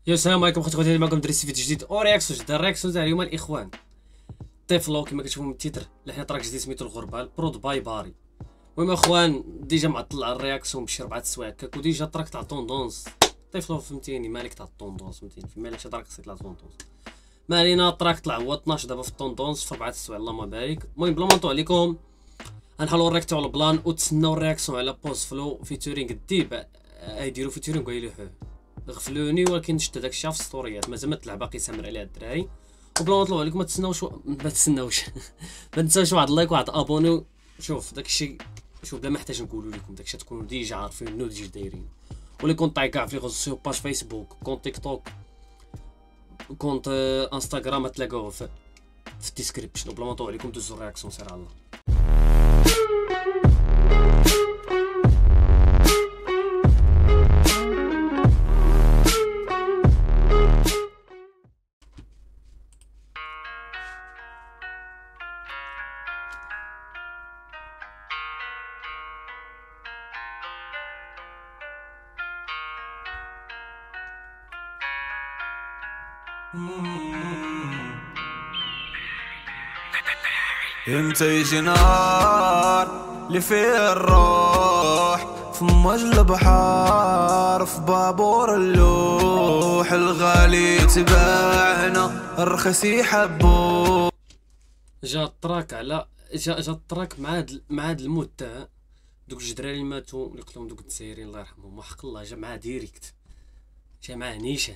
يا السلام عليكم خوتي معكم دريس فيديو جديد او رياكسيون جديد. الرياكسيون تاع اليوم الاخوان طفلو كما كتشوفوا من التيتر اللي حنا تراك جديد سميتو الغربال برود باي باري. المهم اخوان ديجا معطل على الرياكسيون بشي 4 سوايع هكاك وديجا تراك تاع طوندونس طفلو فهمتيني مالك تاع الطوندونس فهمتيني في مالك شي تراك خصك تطلع طوندونس ما علينا. التراك طلع هو 12 دابا في الطوندونس في 4 سوايع اللهم بارك. المهم بلا ما نطول عليكم غنحاولوا نريكتو على البلان وتسناو الرياكسيون على بوز فلو فيتورينغ الديب يديروا فيتورينغ ويلوحوه غفلوني ولكن شفت داكشي في السطوريات مازال ما طلع باقي سامر عليها الدراري. وبلا ما نطلعوا عليكم ما تسناوش ما تنساوش واحد اللايك واحد ابوني. شوف داكشي شوف بلا ما نحتاج نقولوا لكم داكشي تكونوا ديجا عارفين منو ديجا دايرين ولي كونط تاعي كاع في لي ريزو باج فيسبوك كونط تيك توك كونط انستغرام تلاقوه في الديسكريبشن. وبلا ما نطول عليكم دوزوا الرياكسيون سير على الله. امتى يجي نهار اللي فيه الروح في موج البحار في بابور اللوح الغالي يتباعنا الرخيص يحبو. جا التراك على جا التراك مع هاد المود تاع دوك الجدراري اللي ماتوا اللي قتلهم دوك الجزائريين الله يرحمهم وحق الله. جا معاه ديريكت جا معاه نيشان.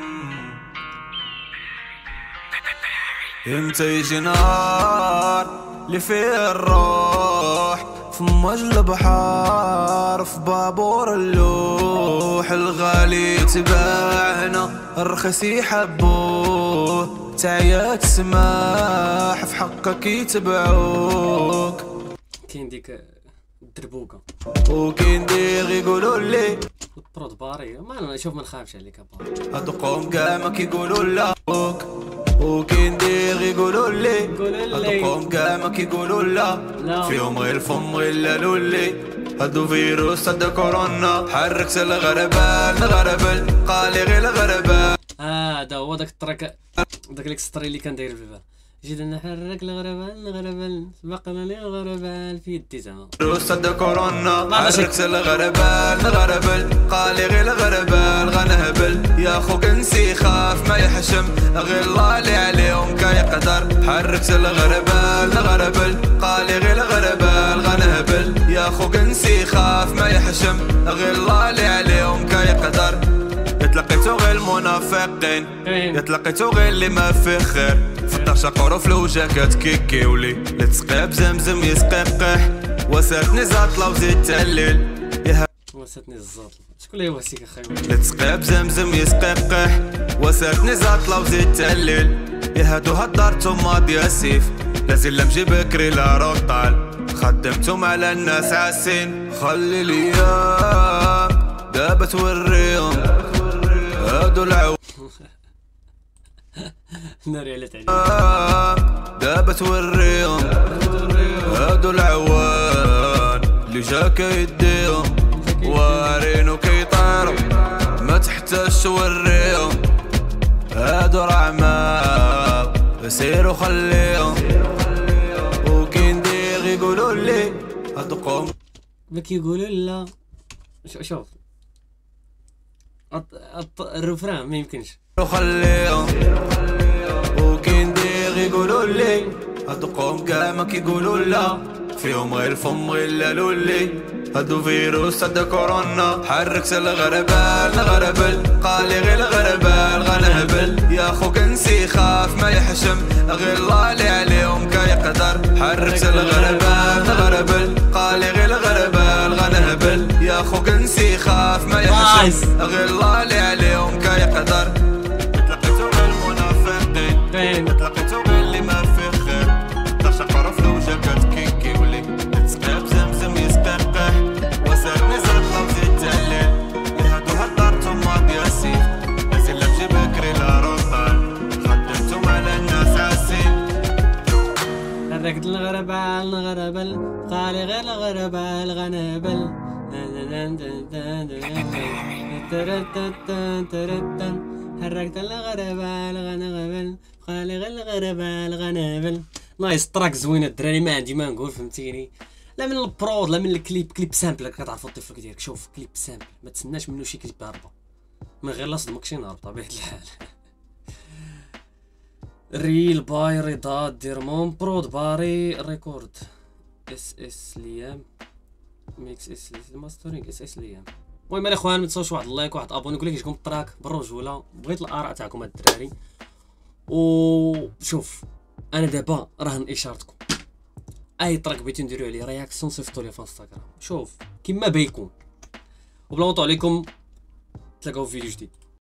امتى يجي نهار اللي فيه الروح في موج البحار في بابور اللوح الغالي يتباعنا الرخيص يحبوه تعيات سماح في حقك يتبعوك. كاين ديك الدربوكه وكاين ديغ يقولوا لي برود باري ما شوف ما نخافش عليك باري هادو قوم كاع ما كيقولوا لاك. وكاين ديغ يقولوا لي هادو قوم كاع ما كيقولوا لا فيهم غير الفم غير اللولي هادو فيروس هادو كورونا حركت الغربال الغربل قالي غير الغربال. هذا هو داك التراك داك الاكستري اللي كان داير في البال جيت نحرك الغربال سبقنا للغربال في يدي زعما فيروس هادو كورونا حركت الغربال الغربل قالي غير الغربال غنهبل يا خوك نسي خاف ما يحشم غير الله اللي عليهم كيقدر حركت الغربال الغربل قالي غير الغربال غنهبل يا خوك نسي خاف ما يحشم غير الله اللي عليهم كيقدر. يتلقيتو غير المنافقين يتلقيتو غير اللي ما فيه خير في الطرشة قروف لوجه كتكيكيولي اللي تسقي بزمزم يسقي بقيح وساتني زاطلة وزيد تهليل وساتني الزاطلة شكون اللي واسيك اخاي اللي تسقي بزمزم يسقي بقيح وساتني زاطلة وزيد تهليل يا هادو هدرتم ماضي سيف لازل نمشي بكري لا روطال خدمتم على الناس عاسين خلي الايام دابا توريهم هادو العو ناري على تعليم دابا توريهم هادو العوان اللي جا كيديهم وارينو كيطيرو ما تحتاج توريهم هادو رعماو سيرو خليهم. وكاين ديغ يقولوا لي هادو قوم ما كيقولوا لا شوف الرفران ما يمكنش خليهم. وكاين ديغ يقولوا لي هادو قوم كاع ما كيقولوا لا فيهم غير الفم غير اللولي هادو فيروس هادو كورونا حركت الغربال الغربل قالي غير الغربال غنهبل يا خوك نسي خاف ما يحشم غير الله اللي عليهم كيقدر حركت الغربال الغربل قالي غير الغربال غنهبل يا خوك نسي خاف ما يحشم غير الله اللي عليهم كيقدر. تلقيتو غير المنافقين تلقيتو غير اللي ما فيه خير طرشة قروف لوجه كتكيكي ولي تسقي بزمزم يسقي بقيح وساتني زاطلة وزيد تهليل يا هادو هدرتم ماضي سيف لازل نمشي بكري لا روطال خدمتم على الناس عاسين حركت الغربال قالي غير الغربال غنهبل حركت الغربة الغنغبل خالي الغربة الغنابل. نايس تراك زوينه الدراري، ما عندي ما نقول فهمتيني. لا من البرود لا من الكليب، كليب سامبل كتعرفوا الطفل ديالك. شوف كليب سامبل ما تسناش منه شي كليب هاربه من غير لا صدمك شي نهار بطبيعه الحال. ريل باي رضا ديرمون برود باري ريكورد اس ليام ميكس اس ماسترينغ اس ليام. المهم الاخوان ما تنساوش واحد اللايك واحد ابوني. نقول لك يجيكم التراك بالرجوله، بغيت الاراء تاعكم هاد الدراري. وشوف انا دابا راهن اشارتكم، اي تراك بغيتو نديرو عليه رياكسيون صيفطوا لي في انستغرام. شوف كيما بيكون، وبلا ما نطول عليكم تلاقاو في فيديو جديد.